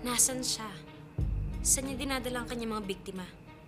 Nasaan siya? Saan niya dinadala ang kanyang mga biktima?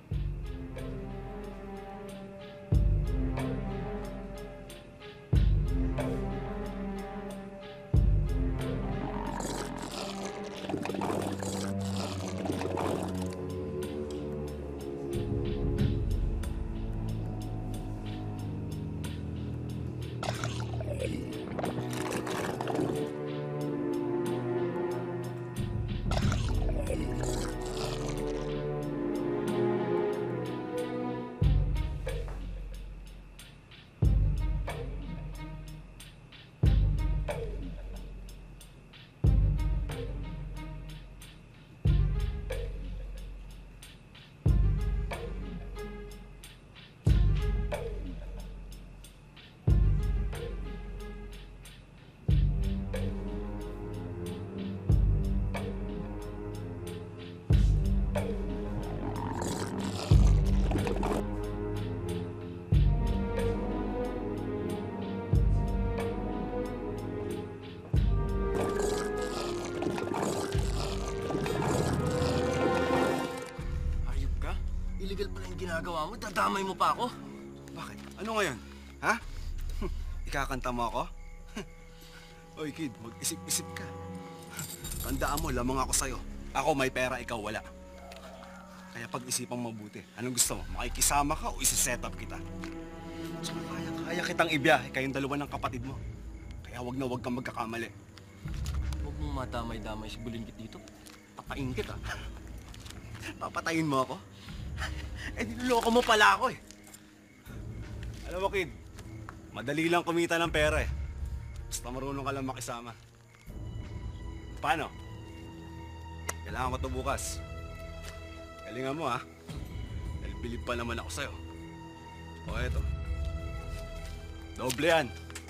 Illegal pala yung ginagawa mo, dadamay mo pa ako. Bakit? Ano ngayon? Ha? Ikakanta mo ako? Oy kid, mag-isip-isip ka. Tandaan mo, lamang ako sa'yo. Ako may pera, ikaw wala. Kaya pag-isipang mabuti. Anong gusto mo? Makikisama ka o isi-set up kita? Tsaka kaya kitang ibiyahe kayong dalawa ng kapatid mo. Kaya wag kang magkakamali. Huwag mong madamay-damay si Bulinggit dito. Papain kita. Papatayin mo ako? Eh, niloloko mo pala ako eh. Alam mo, kid, madali lang kumita ng pera eh. Basta marunong ka lang makisama. Paano? Kailangan ko ito bukas. Galingan mo ha. Dahil bilib pa naman ako sa'yo. O eto. Doble yan.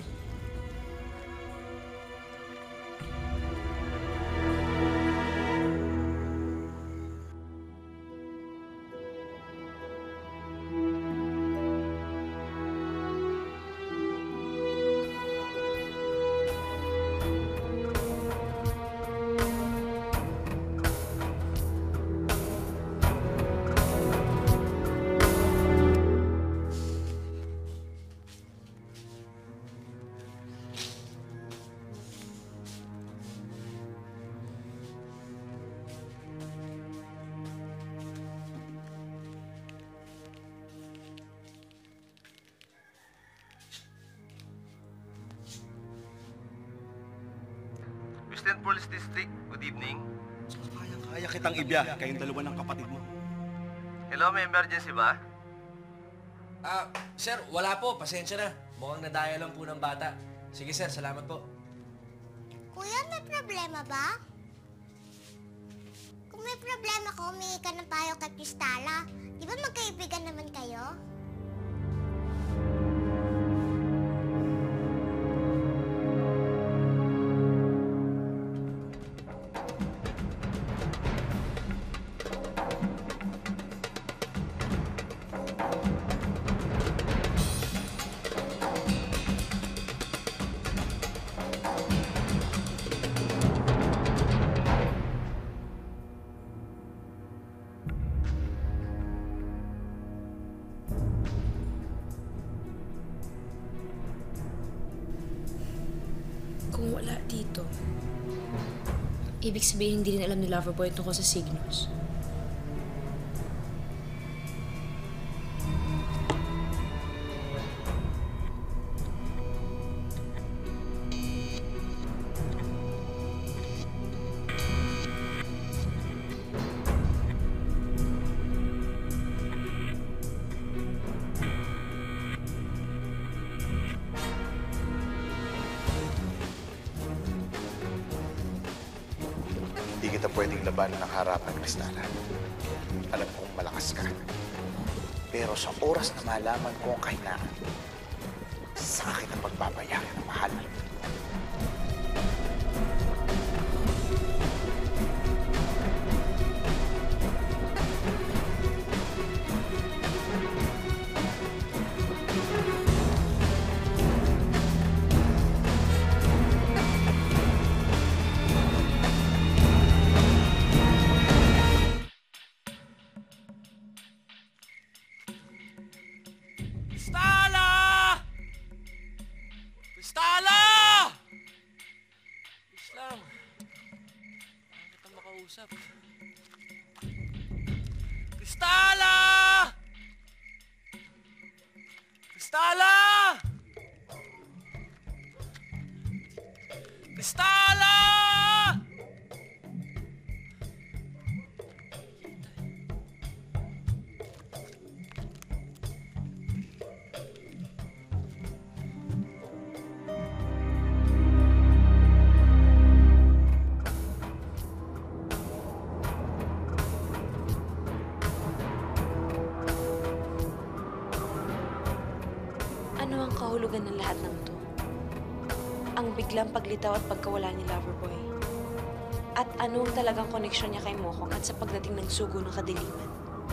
Western Police District, good evening. Kaya kitang ibiyahe kayong dalawa ng kapatid mo. Hello, may emergency ba? Sir, wala po. Pasensya na. Mukhang nadaya lang po ng bata. Sige, sir. Salamat po. Kuya, may problema ba? Kung may problema ka, humingi ka ng payo kay Kristala. Di ba magkaibigan naman kayo? Kung wala dito, ibig sabihin hindi rin alam ni Loverboy tungkol sa Signos. Hindi kita pwedeng labanan ng harapan, Kristala. Alam kong malakas ka. Pero sa oras na malaman ko ang kahinaan, sa akin ang pagbabayaran ng mahal. Kristala! Ano ang kahulugan ng lahat ng to? Ang biglang paglitaw at pagkawala ni Loverboy. At ano ang talagang koneksyon niya kay Mokong at sa pagdating ng sugo ng kadiliman?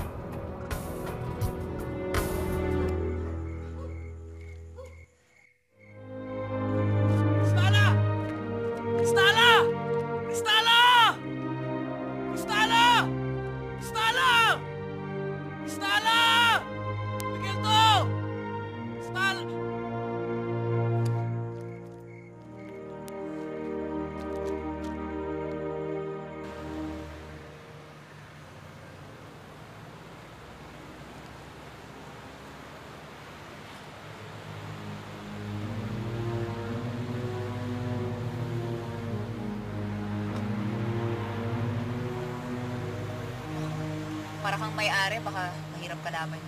Kristala! Kristala! Kristala! Kristala! Kristala! Kristala! Miguel to! Kristala! Para kang may-ari, baka mahirap kalaban.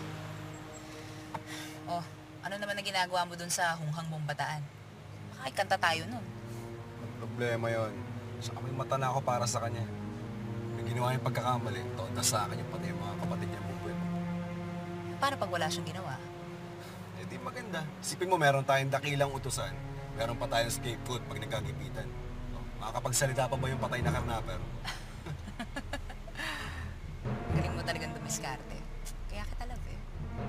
Oh, ano naman na ginagawa mo dun sa hunghang mong bataan? Makakikanta tayo nun. Problema yon. Saka may mata na ako para sa kanya. May ginawa yung pagkakamali, toda sa akin yung pati yung mga kapatid niya bubuelo. Paano pag wala siyang ginawa? Eh di maganda. Isipin mo, meron tayong dakilang utusan. Meron pa tayong scapegoat pag nagkagipitan. Oh, makakapagsalita pa ba yung patay na karnaper? Galing mo talagang dumiskarte. Kaya kita love eh.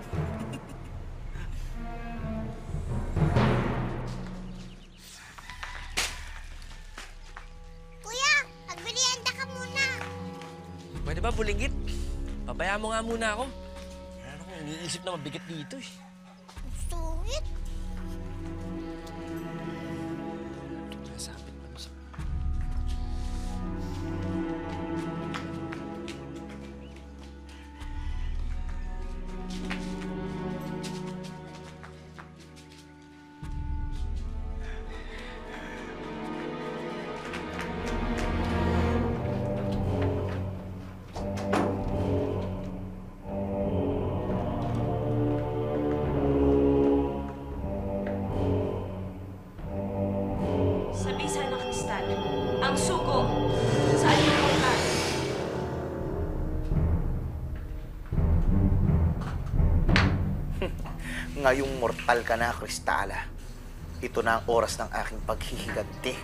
Kuya, magmerienda ka muna. Pwede ba, Bulinggit? Pabayaan mo nga muna ako. Ano kung iniisip na mabigat dito eh. Sungit. Nasabit pa sa... Sa bisa ng kristal, ang sugo sa alimutan. Ngayong mortal ka na, Kristala. Ito na ang oras ng aking paghihiganti.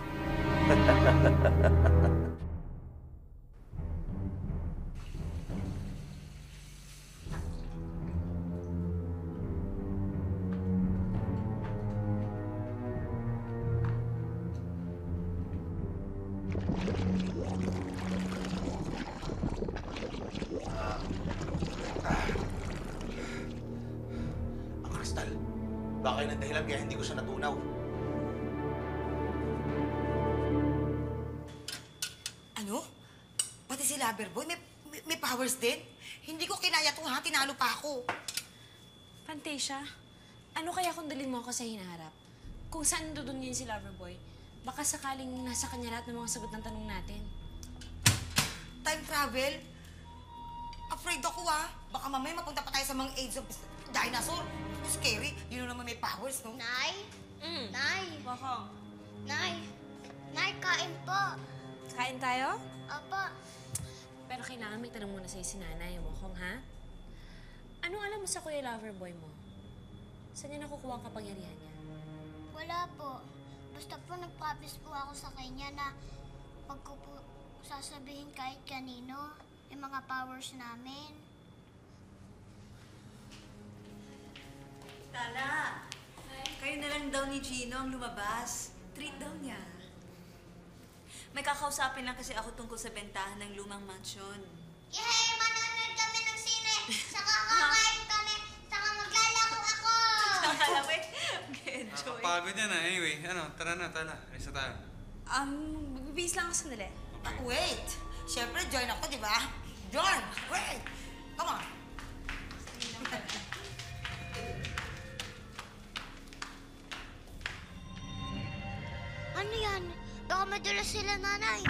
Ang kristal, baka yun ang dahilan kaya hindi ko siya natunaw. Ano? Pati si Loverboy, may powers din? Hindi ko kinaya itong ha, tinalo pa ako. Fantasia, ano kaya kung dalhin mo ako sa hinaharap? Kung saan doon yun si Loverboy, baka sakaling nasa kanya lahat ng mga sagot ng tanong natin. Time travel? Afraid ako ha. Baka mamaya mapunta pa tayo sa mga age of dinosaur. Scary. Yun naman may powers, no? Nay? Nay? Baka. Nay? Nay, kain po. Kain tayo? Opo. Pero kailangan may tanong muna sa'yo si Nanay, Mokong, ha? Anong alam mo sa Kuya Loverboy mo? Saan niya nakukuha ang kapangyarihan niya? Wala po. Basta po nag-promise po ako sa kanya na wag ko po sasabihin kahit kanino yung mga powers namin. Tala, kayo na lang daw ni Gino ang lumabas. Treat daw niya. May kakausapin lang kasi ako tungkol sa bentahan ng lumang mansyon. Yay! Manonood kami ng sine! Saka kakain kami! Saka maglalaro ako! Alam mo eh, mag-enjoy. Nakapagod yan ah. Anyway, tara na, tala. Isa tayo. Bibis lang ako sandali. Wait! Siyempre, join ako, di ba? Join! Wait! Come on! Ano yan? Baka madala sila, nanay.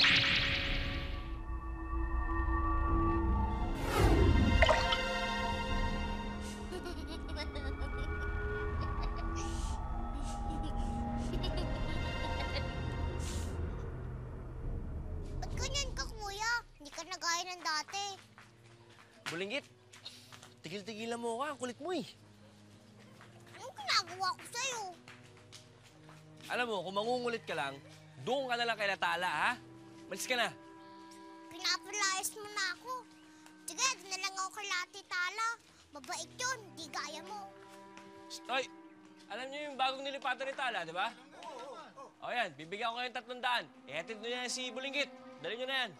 Ba't ganyan ka, kuya? Hindi ka nagaya ng dati. Bulinggit, tigil-tigilan mo ako. Ang kulit mo eh. Anong ginagawa ko sa'yo? Alam mo, kung mangungulit ka lang, doon ka na lang kay Natala, ha? Malis ka na. Pinapalayas mo na ako. Sige, doon na lang ako kay Lati Tala. Mabait yun, di gaya mo. Hoy, alam niyo yung bagong nilipatan ni Tala, di ba? O yan, bibigyan ko yung 300. Ihatid nyo na yan si Bulinggit. Dali nyo na yan.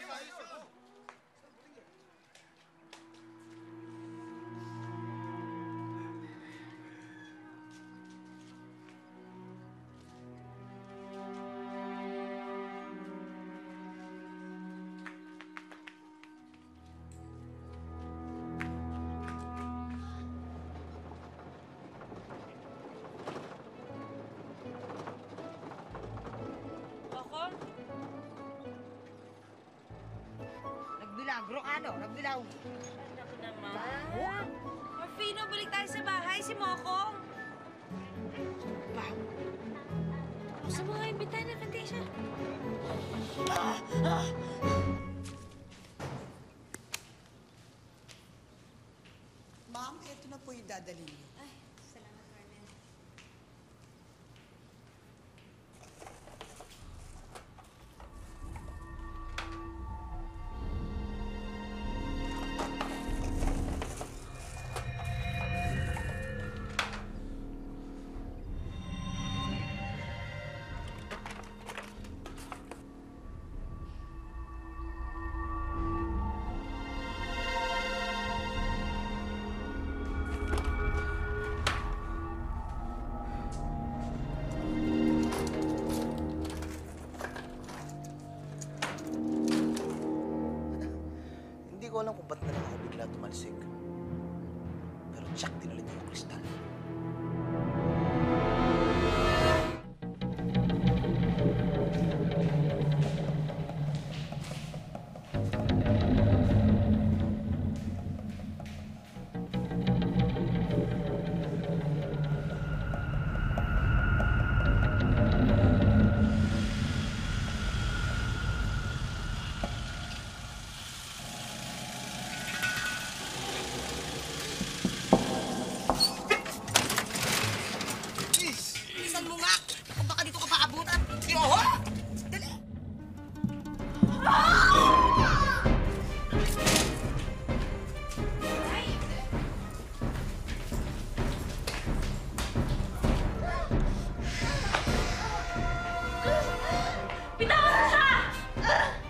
Nagbilagro ka, no? Nagbilaw. Naku naman. Morfino, balik tayo sa bahay. Si Mokong. Gusto mo nga imbitahan na Fantasia? Ma'am, eto na po yung dadalhin niyo. Ay, salamat, Carmen. Hindi ko alam kung ba't na lang ako bigla tumalsik. Pero tsak, dinalit niya yung kristal. Bilisan mo nga! Kung baka dito ka paabutan. Yoho! Dali! Bitawan mo siya!